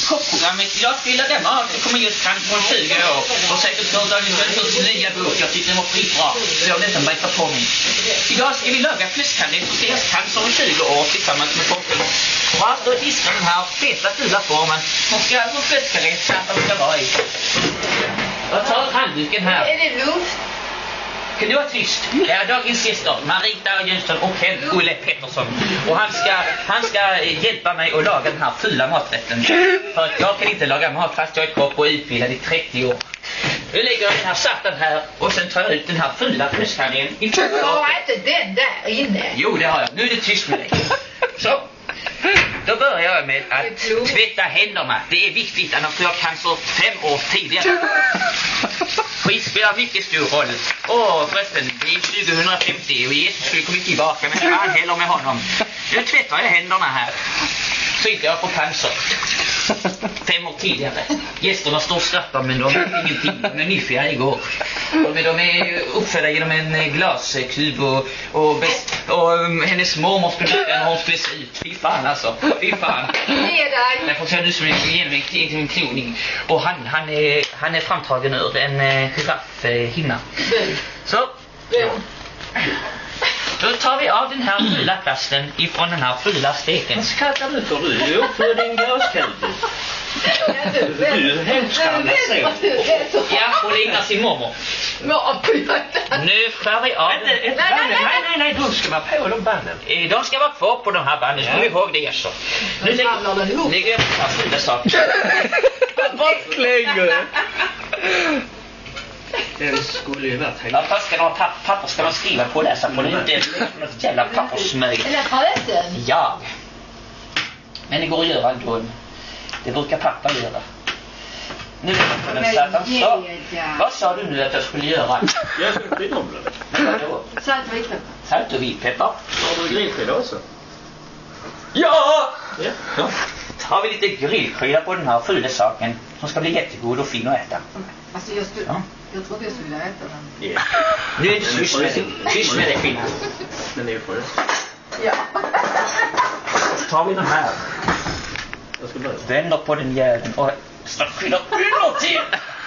kockprogrammet. Idag ska vi laga mat. Det kommer just han från 20 år. Och säkert hört av sin nya bok. Jag tyckte den var skitbra. Så jag nästan bajsar på mig. Idag ska vi laga fläskkanel på deras cancer om 20 år tillsammans med kocken. Och här står disken den här feta fula formen. Hon ska få fläskkanel så att de ska vara i. Jag tar handduken här. Är det luft? Kan du vara tyst? Det är dagens gäster, Marita Jönsson och Olle Pettersson. Och han ska hjälpa mig att laga den här fula maträtten. För att jag kan inte laga mat fast jag är kock och utbildad i 30 år. Nu lägger jag den här saften här och sen tar jag ut den här fula fläskkanelen. Du har inte den där inne. Jo, det har jag. Nu är det tyst med dig. Så. Då börjar jag med att tvätta händerna. Det är viktigt, annars får jag cancer 5 år tidigare. Skit spelar mycket stor roll. Förresten, det är 2050 och Jesus skulle komma tillbaka, men han heller med honom. Nu tvättar jag händerna här. Så inte jag får cancer 5 år tidigare. Gästerna står och skrattar, men de vet ingenting. De är nyfiga igår. De är uppfödda genom en glaskub och hennes mormor skulle när hon skulle se ut. Fy fan alltså. Fy fan. Därför ser du som en kloning. Och han är framtagen ur en giraffhinna. Så. Då tar vi av den här fula plasten ifrån den här fula steken. Vad skrattar du för? Du är för din glaskub. Du är hemskt gammal. Ja, hon liknar sin mormor. Nu skär vi av den. Nej, de ska vara på de banden. De ska vara kvar på de här banden, så vi ihåg det så. Nu lägger jag den här fula saken. Vad lägger? Den skulle ju varit Ja, först ska de ha papper ska man skriva på och läsa på. Det är inte något jävla pappersmöj. Ja. Men det går att göra ändå. Det brukar pappa göra. Nu är det på den satan. Så. Vad sa du nu att jag skulle göra? Jag ska skydda om det. Men vadå? Salt och vitpeppar. Salt och vitpeppar. Har du grillskida också? Ja! Ja. Tar vi lite grillskida på den här fula saken som ska bli jättegod och fin att äta. Alltså jag trodde jag skulle äta den. Ja. Nu är det tyst med dig. Tyst med dig, kvinna. Den är ju på det. Ja. Tar vi den här. Jag ska börja. Vänder på den jäveln och skyller ut till.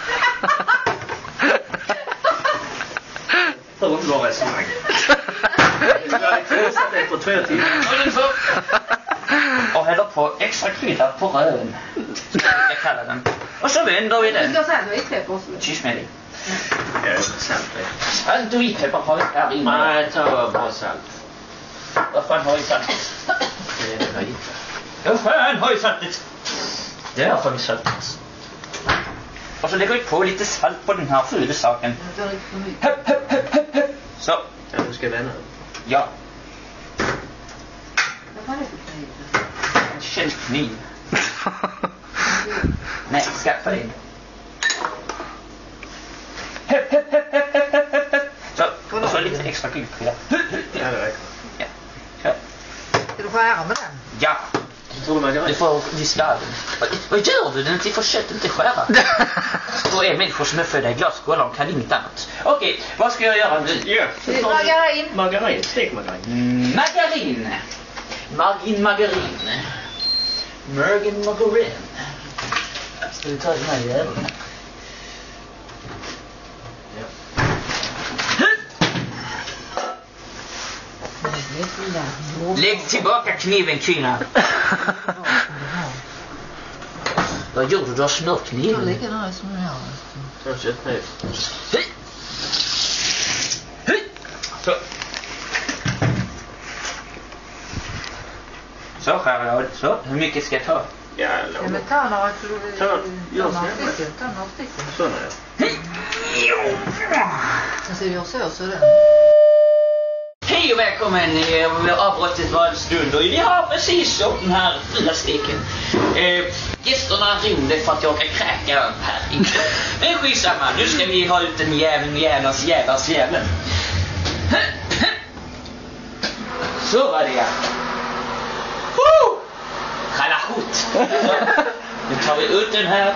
Det var inte bra resonemang. Jag hade krisat efter 2 timmar. Och häller på extra krydda på rön. Ska jag kalla den. Och så vänder vi Du den. ska salt och vitpeppar också. Tyst med dig. Jag är sant det. Salt och vitpeppar har vi här inne. Nej, ta bara salt. Vad fan har vi saltet? Det är det jag inte. Vad fan har vi saltet? Där har vi saltet. Och så lägger vi på lite salt på den här fula saken. Höpp, höpp, höpp, höpp, höpp. Så. Ja, du ska vända. Ja. Vad fan är det för kniv? En källkniv. Nej, skaffa dig. Höpp, höpp, höpp, höpp, höpp, höpp, höpp. Så. Och så lite extra grillkrydda. Ja, det räcker. Ja. Så. Ska du skära med den? Ja. Tror du Du får diska. Vad gör du? Den får kött inte skära. Då är människor som är födda i glasskålar, de kan inget annat. Okej, vad ska jag göra nu? Ja. Margarin. Margarin, stekmargarin. Margarin. Margarin. Margarin. Ska vi ta den här jäveln? Lägg tillbaka kniven, kvinna. Vad gjorde du? Du har smörkniven. Jag lägger den här som jag har. Så köttkniv. Så. Så skär jag. Så. Hur mycket ska jag ta? Ja, Ja, men ta några stycken. Sådana ja. Sen så gör så den. Hej och välkommen. Avbrottet var en stund och vi har precis gjort den här fula steken. Gästerna ringde för att jag kan kräka här. Men skitsamma, nu ska vi ha ut en jäveln. Så var det ja. Kalahut. Nu tar vi ut den här.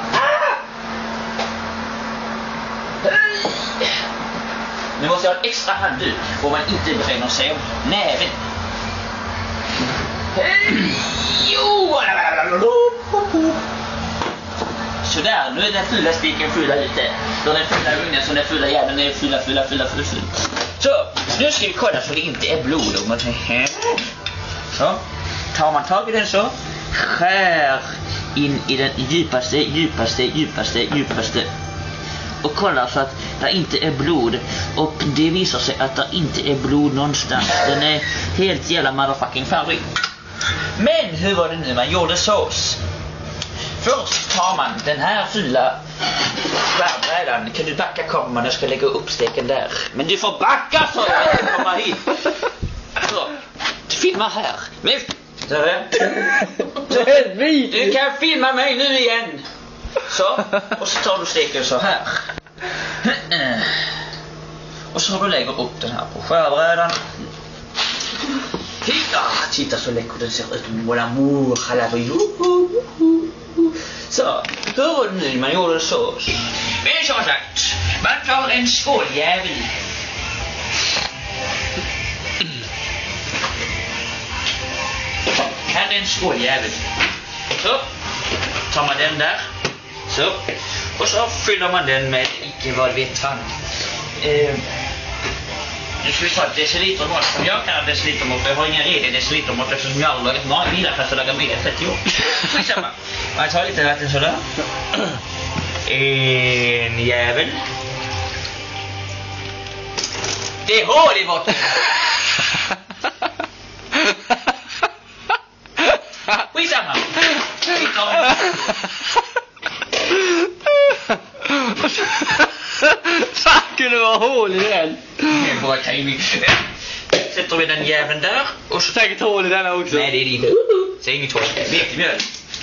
Nu måste jag ha en extra handduk och man inte bränner sig om näven. Sådär, nu är den fula stiken fula ute. Då den fula ugnen som den fula jäveln är fula. Så, nu ska vi kolla så det inte är blod. Så, tar man tag i den så. Skär in i den djupaste. Och kollar så att det inte är blod. Och det visar sig att det inte är blod någonstans. Den är helt jävla motherfucking färdig. Men hur var det nu man gjorde sås? Först tar man den här fula skärbrädan. Kan du backa kameran? Jag ska lägga upp steken där. Men du får backa så jag kan komma hit. Så, filma här. Men, du kan filma mig nu igen. Så, och så tar du steken så här. Och så lägger du upp den här på skärbrädan. Titta så läcker den ser ut. Mon amour, så, hur var det nu man gjorde sås? Men som sagt, man tar en skåljävel. Här är en skåljävel. Så, tar man den där. Så, och så fyller man den med icke vad vet fan. Nu ska vi ta ett decilitermått som jag kan ha decilitermått. Jag har inga rediga decilitermått eftersom jag har lagat mat vidare fast jag lagar middag 30 år. Skitsamma. Jag tar lite vatten sådär. En jävel. Det är hål i botten. Skitsamma. Fan, kunde vara hål i den. Det är bara timing. Sätter vi den jäveln där. Och så säkert hål i den också. Nej, det är din. Säg inget hål. Vetemjöl.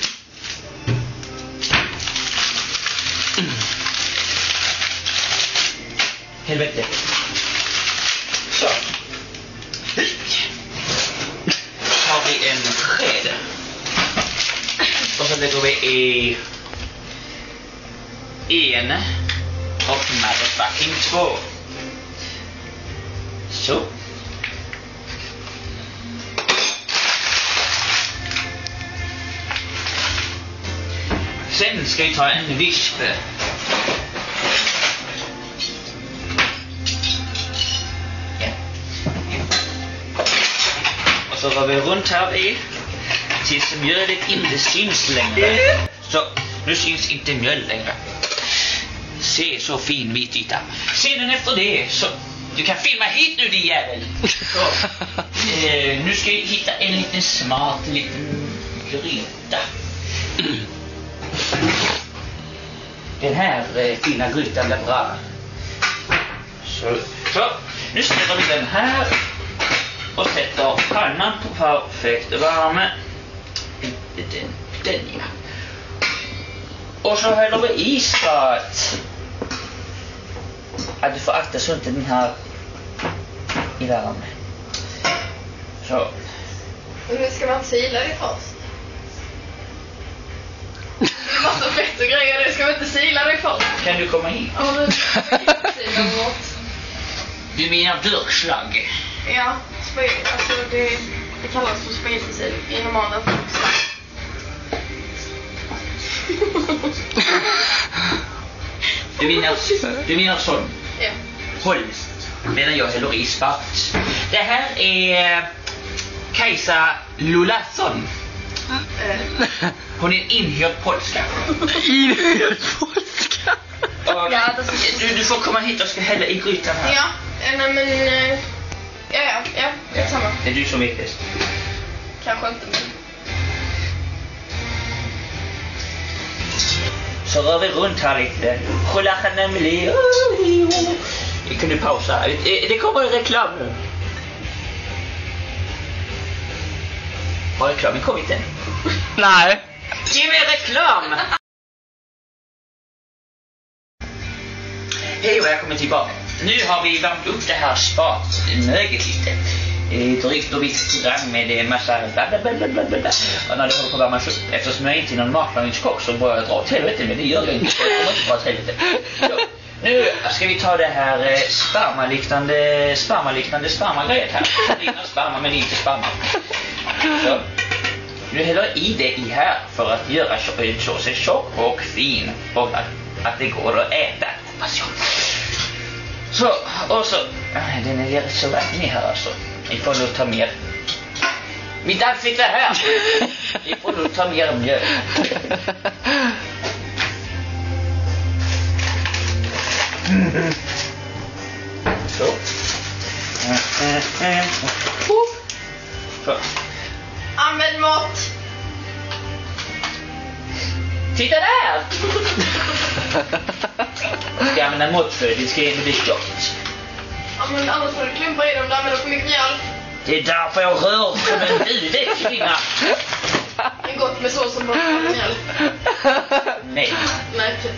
Helvete. Så. Har vi en sked. Och så lägger vi i en och motherfucking 2. Så. Sen ska vi ta en visp. Ja. Och så rör vi runt här i tills mjölet inte syns längre. Så, nu syns inte mjöl längre. Se så fin vit yta. Sedan efter det så du kan filma hit nu din jävel. Så, nu ska vi hitta en liten smart liten gryta. Den här fina grytan blir bra. Så, nu ställer vi den här och sätter pannan på perfekt värme. Den ja. Och så häller vi i spat. Att du får akta så inte den här i värme. Så. Men ska man sila det först? Det är massa fett och grejer, det ska man inte sila det först. Kan du komma hit? Ja, men sila bort. Du menar burkslag? Ja, alltså det kallas för speltisil i normala foxar. Du menar sån? Ja. Håll. Medan jag häller i spat. Det här är Kajsa Lulasson. Hon är en inhyrd polska. Inhyrd polska? Ja, du får komma hit och ska hälla i grytan här. Ja, nej men... Ja, det är samma. Det är du som vet bäst. Kanske inte, men... Så rör vi runt här lite. Vi kunde pausa. Det kommer en reklam nu. Har reklamen kommit än? Nej. Ge mig reklam! Hej och välkommen tillbaka. Nu har vi värmt upp det här spatmöget lite. Drygt och visst program med en massa blablabla. Och när det håller på att värmas upp, eftersom jag inte är någon matlagningskock så börjar jag dra åt helvete, men det gör jag inte. Jag kommer inte dra åt helvete. Så, nu ska vi ta det här spermaliknande spermagrejet här. Liknar sperma men inte sperma. Så. Du häller i det i här för att göra såsen tjock och fin. Och att det går att äta. Så, och så... Den är så vattnig här alltså. Ni får nog ta mer. Mitt ansikte här! Ni får nog ta mer mjöl. Så. Så. Använd mat. Titta där! Ska jag använda måttföd, det ska inte bli tjockt. Ja, men annars får du klumpa i dem, du använder för mycket mjöl. Det är därför jag rör som en huvudet, kvinna. Det är gott med sås som bara har mjöl. Nej. Nej, typ.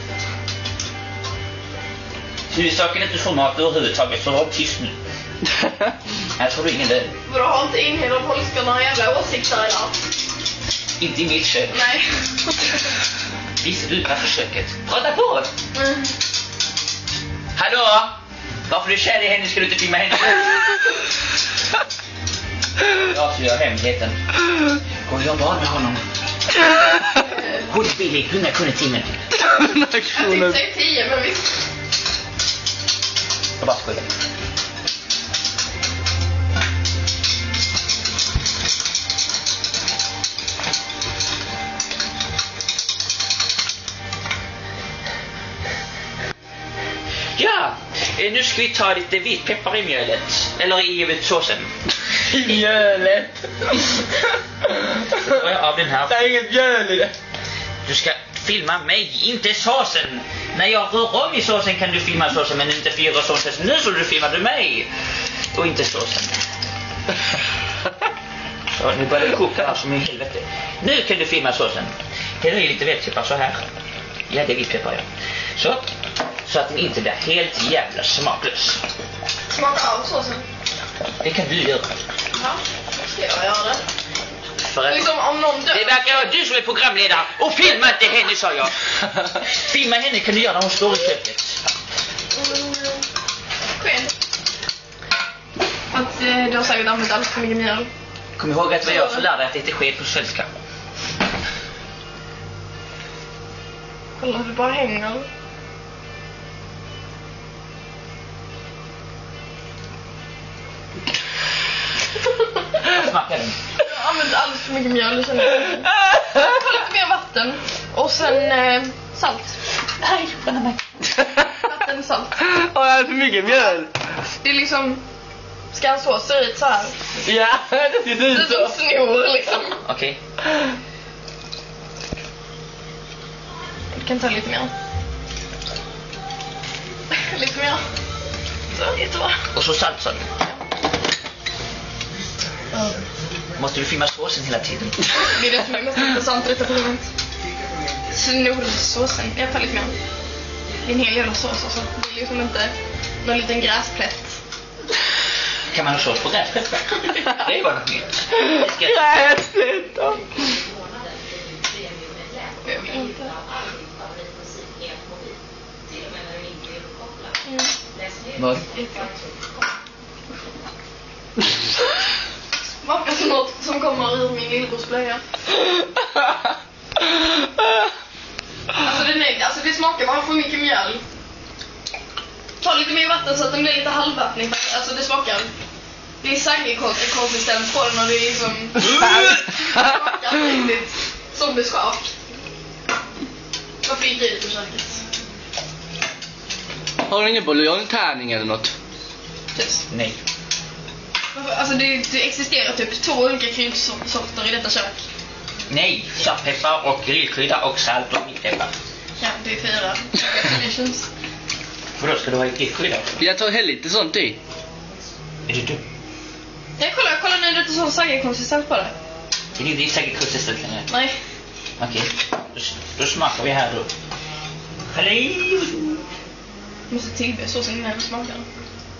Huvudsaken är att du får mat överhuvudtaget, så var tyst nu. Här får du ingen lön. Vadå, har inte inhela polska några jävla åsikter idag? Inte i mitt kök. Nej. Visst du på försöket. Prata på! Mm. Hallå? Varför du kär i henne ska du inte filma henne? Ja, så gör hemligheten. Går jag bara med honom? Hon är billig, 100 kronor timmen. 100 Jag kronor. tänkte säga 10, men visst. Jag bara skojar. Ja, nu ska vi ta lite vitpeppar i mjölet. Eller i såsen. I mjölet. Så tar jag av den här. Det är inget mjöl i det. Du ska filma mig, inte såsen. När jag rör om i såsen kan du filma såsen, men inte fyra såsen. Nu så du filmar du mig. Och inte såsen. Så nu börjar det koka här som i helvete. Nu kan du filma såsen. Häller i lite vitpeppar så här. Ja, det är vitpeppar, ja. Så att den inte blir helt jävla smaklös. Smaka av såsen. Det kan du göra. Ja, ska jag göra det? För att Liksom om någon dör. det verkar vara du som är programledare. Och filma inte henne, sa jag. Filma henne kan du göra när hon står i köket. Skönt. Att du har säkert använt allt för mycket mjöl. Kom ihåg att det var jag som lärde dig att det inte sker på svenska. Kolla hur det bara hänger. Smakar den. Jag har använt alldeles för mycket mjöl. Sen ta lite mer vatten. Och sen salt. Nej, vänta mig. Vatten, salt. Har jag för mycket mjöl? Det är liksom... Ska en sås se ut så här? Ja, det ser Det är ut så. som snor liksom. Okej. Du kan ta lite mer. Lite mer. Så, jättebra. Och så salt, sa du. Måste du filma såsen hela tiden? Det är det som är mest intressant i detta programmet. Snorsåsen. Jag tar lite mer. Det är en hel jävla sås alltså. Det är liksom inte någon liten gräsplätt. Kan man ha sås på gräsplätt? Det var något nytt. Gräsplätt då. Jag vill inte. Vad? Smakar som något som kommer ur min lillebrors blöja. Alltså det smakar bara för mycket mjöl. Ta lite mer vatten så att den blir lite halvvattnig. Alltså det smakar. Det är saggig konsistens på den och det är liksom... smakar riktigt som det ska. Varför gick ut ur köket? Har du ingen buljongtärning eller något? Tyst. Nej. Alltså det existerar typ 2 olika kryddsorter i detta kök. Nej, svartpeppar och grillkrydda och salt och vitpeppar. Ja, det är 4. Congratulations. Vadå, ska du ha grillkrydda också? Jag tar helt lite sånt i. Är du dum? Jag kolla nu, det är lite sån saggig konsistens på det. Det är säkert konsistent längre. Nej. Okej, då smakar vi här då. Hallå! Jag måste tillbe såsen innan jag smakar den.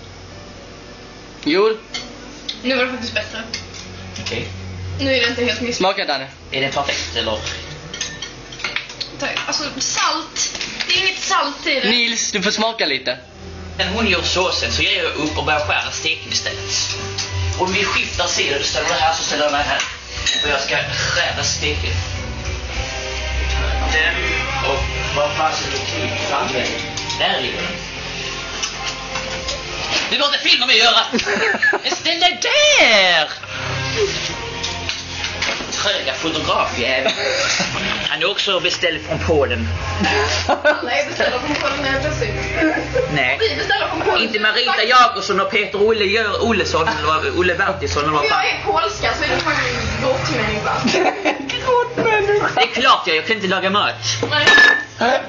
Jo, Nu var det faktiskt bättre. Okej. Nu är det inte helt misslyckat. smaka Danne. Är den perfekt eller? Alltså salt. Det är inget salt i det. Nils, du får smaka lite. När hon gör såsen så ger jag upp och börjar skära steken istället. Om vi skiftar sidor, ställer det här så ställer jag mig här. Och jag ska skära steket. Den och vad fasen är framme. Där ligger den. Du måste filma mig göra. Ställ dig där. Tröga fotografjävel. Han är också beställd från Polen. Alla är beställda från Polen när jag precis. Nej. Vi beställer från Polen. Inte Marita Jakobsson och Peter Ollesson eller Olle Wertisson eller vad fan. Jag är polska så är det faktiskt grottmänniska. Grottmänniska. Det är klart jag kan inte laga mat. Nej. Nej!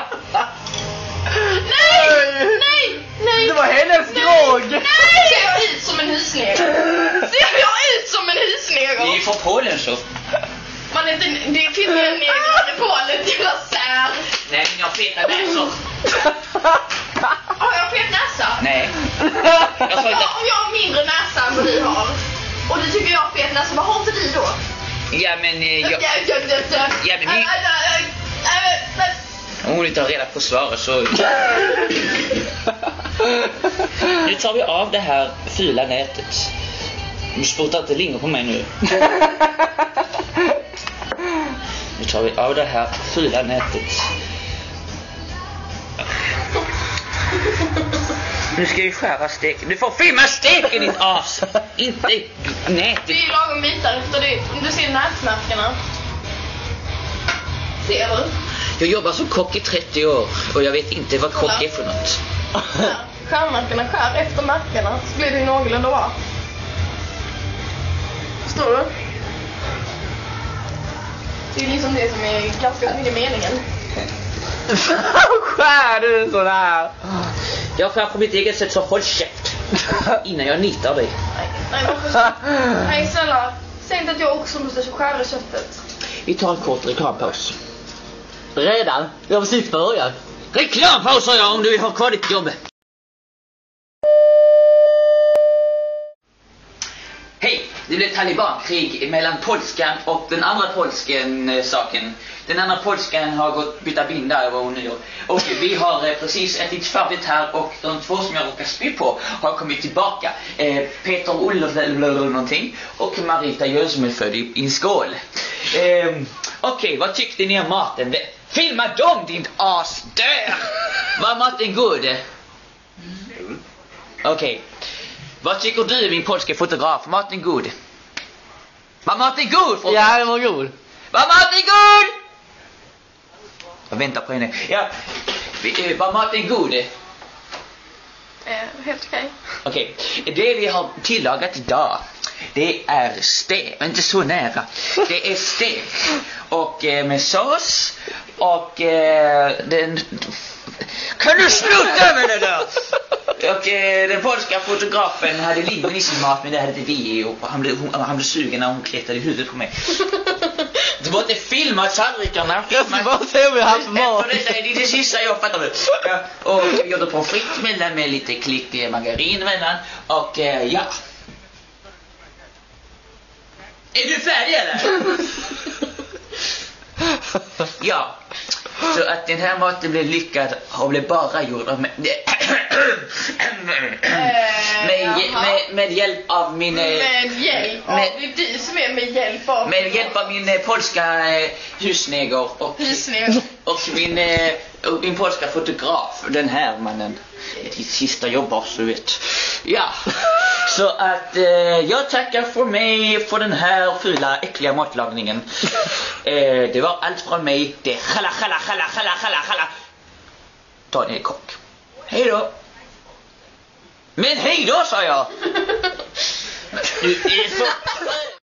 Nej! Det var hennes drog. Nej! Ser jag ut som en husnegel? Ser jag ut som en husnegel? Ni är från Polen så. Man är inte, det finns en negel i Polen, jävla sär. Nej, men jag har feta näsor. Har jag fet näsa? Nej. Jag sa inte. Om jag har mindre näsa än vad du har. Och du tycker jag har fet näsa, vad har inte du då? Ja, men Ja, men ni... Om hon inte har reda på svaret så... Nu tar vi av det här fula nätet. Du sprutar inte lingon på mig nu. Nu tar vi av det här fula nätet. Nu ska vi skära steken. Du får filma steken, ditt as. Inte nätet. Det är ju lagom bitar efter det. Du ser nätmärkena. Ser du? Jag jobbar som kock i 30 år och jag vet inte vad kock är för något. Skärmärkena skär efter märkena så blir det ju någorlunda bra. Förstår du? Det är liksom det som är ganska mycket meningen. Skär du en sån här? Jag skär på mitt eget sätt, så håll käft innan jag nitar dig. Nej, snälla. Säg inte att jag också måste skära köttet. Vi tar en kort reklampaus. Redan? Jag har precis börjat. Reklampaus sa jag om du vill ha kvar ditt jobb. Hej, det blev talibankrig mellan polskan och den andra polsken saken. Den andra polskan har gått byta binda över hon gör. Och vi har precis ätit färdigt här och de två som jag råkar spy på har kommit tillbaka. Peter Ollesson någonting och Marita Jönsson är född i en skål. Okej, vad tyckte ni om maten? Filma dem, din as där! Var maten god? Okej. Vad tycker du, min polska fotograf? Maten god? Var maten god? Ja, den var god. Var maten god? Jag väntar på henne. Ja, var maten god? Helt okej. Okej, det vi har tillagat idag, det är stek, inte så nära. Det är stek och med sås och den... Kan du sluta med det där? Och den polska fotografen hade lingon i sin mat, men det hade inte vi. Och han blev sugen när hon kletade i huvudet på mig. Du måste filma tallrikarna. Jag ska bara se om jag har haft mat. Det är det sista jag fattar det. Ja, och jag gjorde på fritt mellan med lite klick margarin mellan. Och ja. Är du färdig eller? Ja. Så att den här maten blev lyckad och blev bara gjord av med hjälp av min... Det är du som är med hjälp av... Med hjälp av min polska husneger och min polska fotograf, den här mannen. Till sista jobbar, så vet. Ja. Så att jag tackar för mig för den här fula, äckliga matlagningen. Det var allt från mig. Det är chala. Daniel Kock. Hej då. Men hej då, sa jag. Du är så...